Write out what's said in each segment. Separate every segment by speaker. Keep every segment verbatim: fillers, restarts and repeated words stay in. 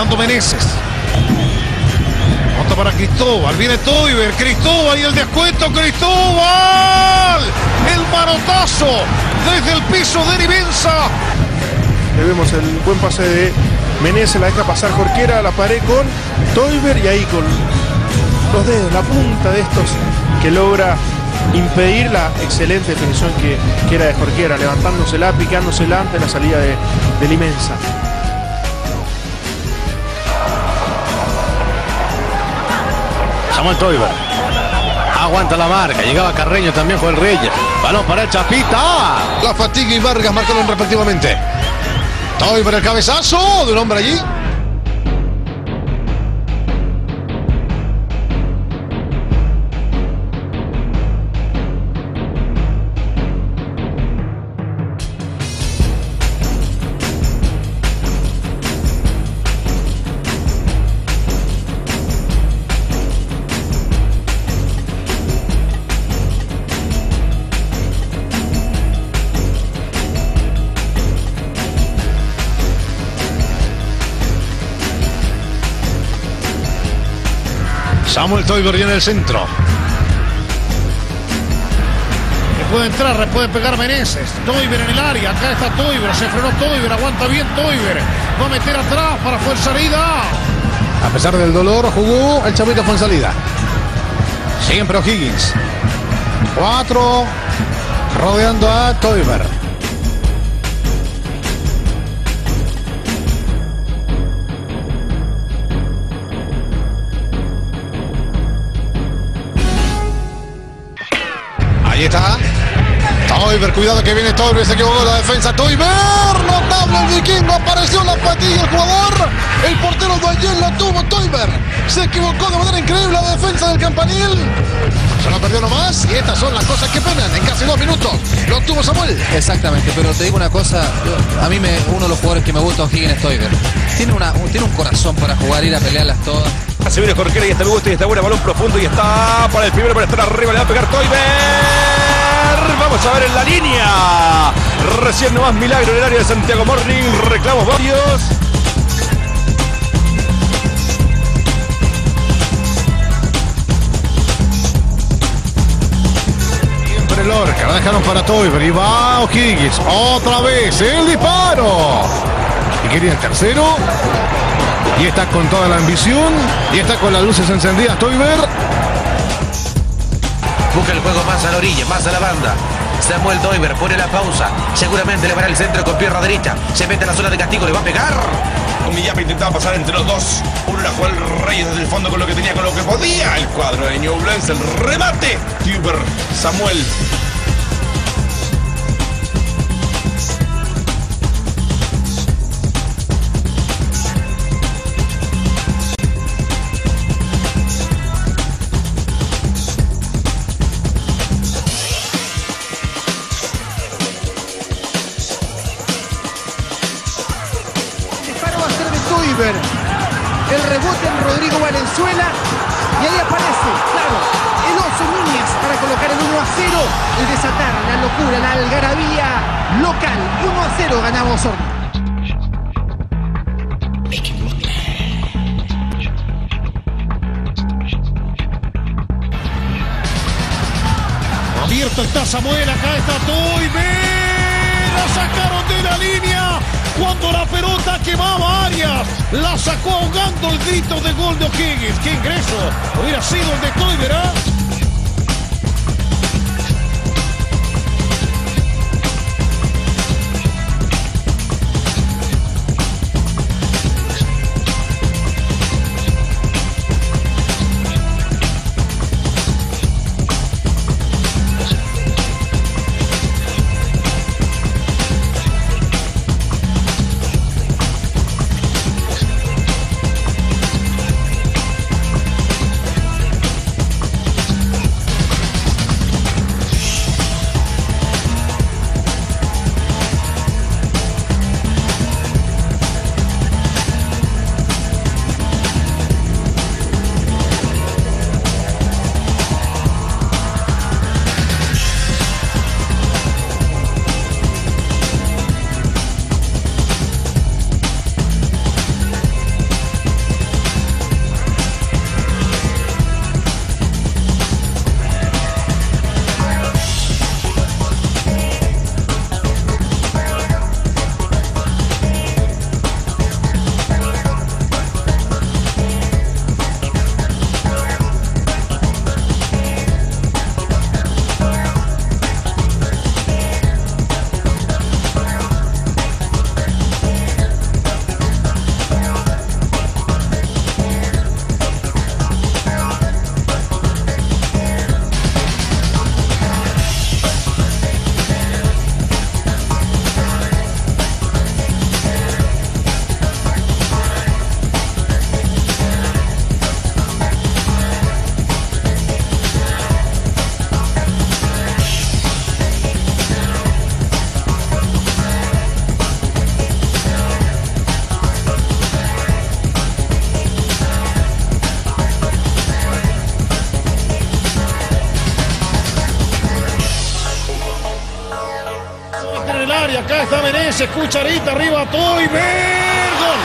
Speaker 1: Levantando Meneses. Nota para Cristóbal. Viene Toiber. Cristóbal y el descuento. Cristóbal. El manotazo desde el piso de Livenza.
Speaker 2: Le vemos el buen pase de Meneses. La deja pasar Jorquera. La pared con Toiber. Y ahí con los dedos, la punta de estos, que logra impedir la excelente definición que, que era de Jorquera, levantándosela, picándosela ante la salida de, de Livenza.
Speaker 3: Samuel Toiber aguanta la marca, llegaba Carreño también, Joel Reyes, balón para el Chapita.
Speaker 1: La Fatiga y Vargas marcaron respectivamente. Toiber, el cabezazo de un hombre allí. Samuel Toiber viene el centro. Que puede entrar, le puede pegar Meneses. Toiber en el área, acá está Toiber, se frenó Toiber, aguanta bien Toiber. Va a meter atrás para fuerza salida.
Speaker 3: A pesar del dolor, jugó el Chapita, fue en salida. Siempre O'Higgins. Cuatro. Rodeando a Toiber.
Speaker 1: Ahí está. Toiber, cuidado que viene Toiber, se equivocó la defensa. Toiber, notable el vikingo, apareció la patilla el jugador. El portero de ayer la tuvo Toiber. Se equivocó de manera increíble la defensa del Campanil. Se lo perdió nomás y estas son las cosas que penan en casi dos minutos. Lo tuvo Samuel.
Speaker 4: Exactamente, pero te digo una cosa, yo, a mí me, uno de los jugadores que me gusta O'Higgins es Toiber. Tiene, una, un, tiene un corazón para jugar, ir a pelearlas todas.
Speaker 5: Se viene Jorquera y está el gusto y está buena, balón profundo y está para el primero para estar arriba, le va a pegar Toiber. Vamos a ver en la línea. Recién nomás milagro en el área de Santiago Morning. Reclamos varios.
Speaker 1: Siempre Lorca, la dejaron para Toiber y va O'Higgins. Otra vez el disparo. Y quería el tercero. Y está con toda la ambición. Y está con las luces encendidas Toiber.
Speaker 6: Busca el juego más a la orilla, más a la banda. Samuel Toiber pone la pausa. Seguramente le va al centro con pierna derecha. Se mete en la zona de castigo, le va a pegar.
Speaker 5: Millapa intentaba pasar entre los dos. Uno era Joel Reyes desde el fondo con lo que tenía, con lo que podía. El cuadro de Ñublense, el remate. Toiber, Samuel.
Speaker 7: El rebote en Rodrigo Valenzuela y ahí aparece, claro, el oso Núñez para colocar el uno a cero, el desatar, la locura, la algarabía local. uno a cero ganamos Osorno.
Speaker 1: Abierto está Samuel, acá está Toiber. La sacaron de la línea. Cuando la pelota quemaba Arias, la sacó ahogando el grito de gol de O'Higgins. ¡Qué ingreso! Hubiera sido el de Toiber, ¿eh?
Speaker 3: Menezes, cucharita arriba, Toiber. Gol.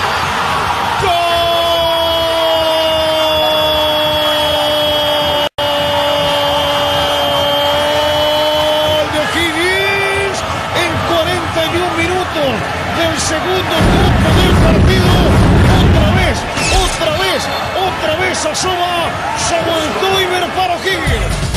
Speaker 3: Gol de O'Higgins en cuarenta y un minutos del segundo tiempo del partido. Otra vez, otra vez, otra vez asoma Samuel Toiber para O'Higgins.